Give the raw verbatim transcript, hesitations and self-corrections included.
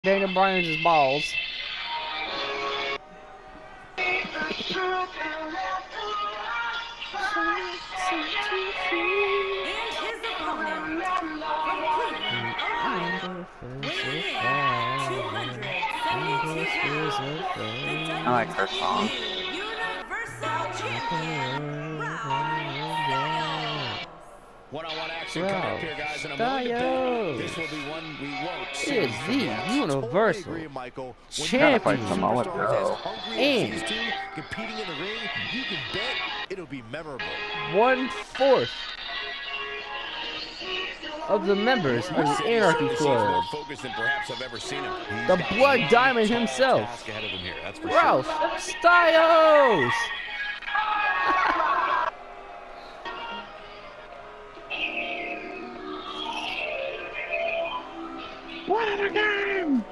Daniel Bryan's balls. I like her song. One-on-one action coming up here, guys, and I'm willing to bet this will be one we won't see. It is the Universal Totally agree, Michael. Champion Samoa Joe. and These two competing in the ring, you can bet it'll be memorable. one fourth of the members of the Anarchy Club. Focused than perhaps I've ever seen him. The Blood Diamond himself, Task ahead of him here, that's for Ralph sure. Styles. What a game!